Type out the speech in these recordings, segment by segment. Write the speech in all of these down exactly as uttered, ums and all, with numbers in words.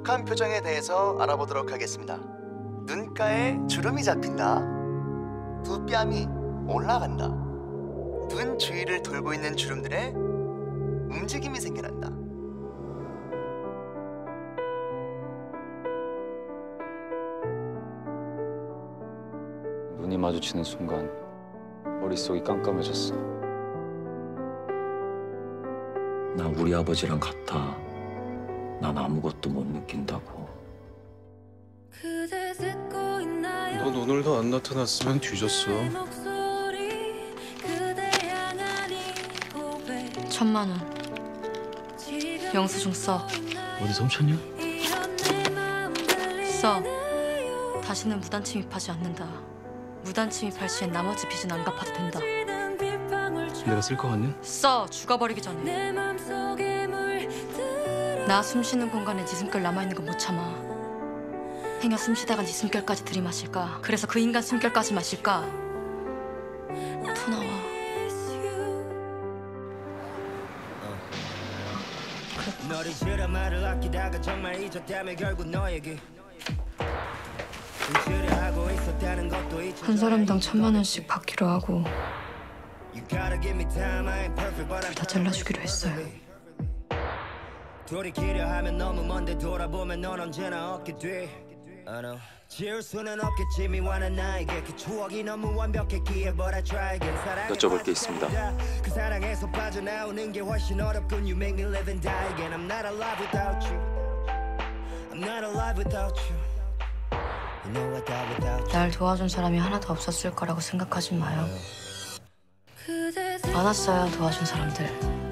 독한 표정에 대해서 알아보도록 하겠습니다. 눈가에 주름이 잡힌다. 두 뺨이 올라간다. 눈 주위를 돌고 있는 주름들에 움직임이 생겨난다. 눈이 마주치는 순간 머릿속이 깜깜해졌어. 나 우리 아버지랑 같아. 난 아무것도 못 느낀다고. 넌 오늘도 안 나타났으면 뒤졌어. 천만 원. 영수증 써. 어디 훔쳤냐? 써. 다시는 무단 침입하지 않는다. 무단 침입할 시엔 나머지 빚은 안 갚아도 된다. 내가 쓸 것 같냐? 써. 죽어버리기 전에. 나 숨쉬는 공간에 네 숨결 남아있는 건 못 참아. 행여 숨쉬다가 네 숨결까지 들이마실까? 그래서 그 인간 숨결까지 마실까? 토 나와. 너를 싫어 말을 아끼다가 정말 잊었다며 결국 너에게 한 사람당 천만 원씩 받기로 하고 둘 다 잘라주기로 했어요. 돌이키려 하면 너무 먼데 돌아보면 넌 언제나 얻게 돼. 지울 수는 없겠지 미워하는 나에게 그 추억이 너무 완벽했기에 But I try again. 여쭤볼 게 있습니다. 그 사랑에서 빠져나오는 게 훨씬 어렵군. You make me live and die again. I'm not alive without you. I'm not alive without you. You know I die without you. 날 도와준 사람이 하나도 없었을 거라고 생각하지 마요. 많았어요, 도와준 사람들.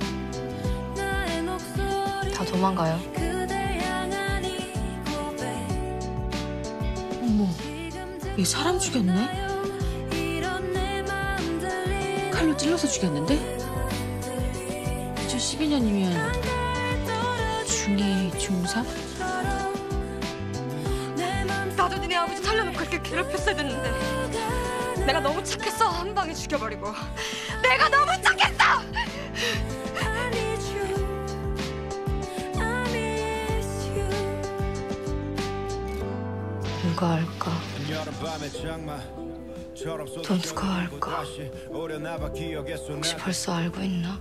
다 도망가요. 어머, 얘 사람 죽였네? 칼로 찔러서 죽였는데? 이천십이 년이면 중이, 중삼? 나도 니네 아버지 살려놓고 그렇게 괴롭혔어야 됐는데 내가 너무 착했어. 한 방에 죽여버리고. 내가 너무 착했어! 누가 알까? 또 누가 알까? 혹시 벌써 알고 있나?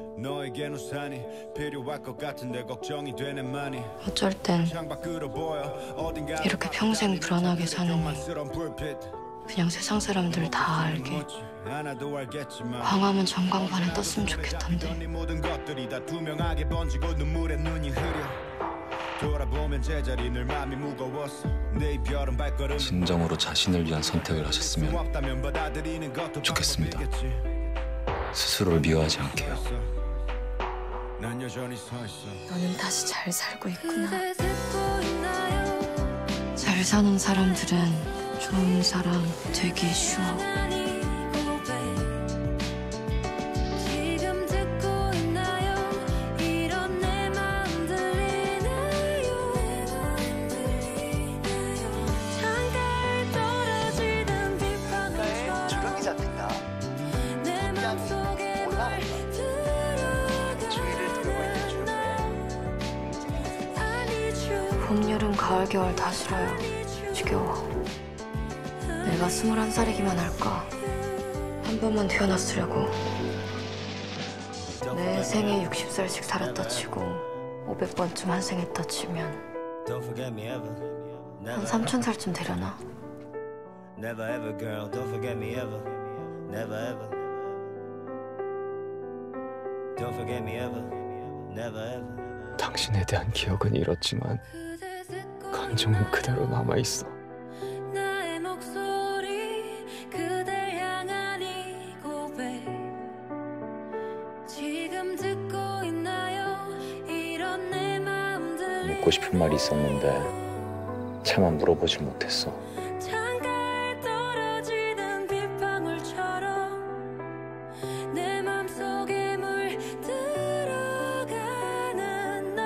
어쩔 땐 이렇게 평생 불안하게 사느니 그냥 세상 사람들 다 알게 광화문 전광판에 떴으면 좋겠던데. 진정으로 자신을 위한 선택을 하셨으면 좋겠습니다. 스스로를 미워하지 않게요. 너는 다시 잘 살고 있구나. 잘 사는 사람들은 좋은 사람 되기 쉬워. 봄, 여름, 가을, 겨울 다 싫어요. 지겨워. 내가 스물한 살이기만 할까? 한 번만 태어났으려고. 내 생에 육십 살씩 살았다 치고 오백 번쯤 환생했다 치면 한 삼천 살쯤 되려나? Never ever girl, don't forget me ever. Never ever. Don't forget me ever. Never ever. 당신에 대한 기억은 잃었지만 감정은 그대로 남아있어. 나의 목소리 그댈 향한 이 고백 지금 듣고 있나요? 이런 내 마음들 묻고 싶은 말이 있었는데 차마 물어보질 못했어. 창가에 떨어지는 빗방울처럼 내 맘속에 물들어가는 너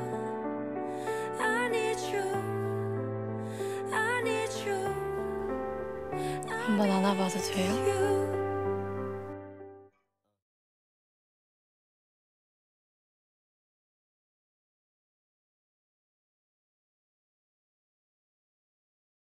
I need you I need you 한번 안아봐도 돼요?